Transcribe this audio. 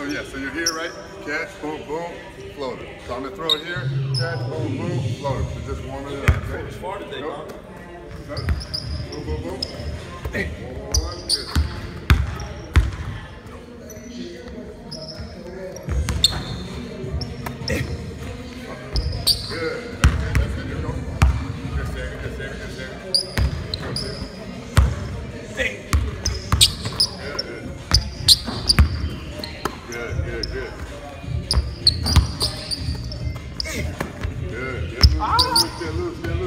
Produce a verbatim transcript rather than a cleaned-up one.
yeah, so you're here, right? Catch, boom, boom, floater. So I'm gonna throw it here, catch, boom, boom, floater. So just warming it up. Okay? It's far today, nope. Thom. Boom, boom, boom. Hey. One, good. Good. That's good. Here we go. Just second, just second, just second. Just second. Hey. Good, good, good. Good, good. Good. Get loose, get loose, get loose.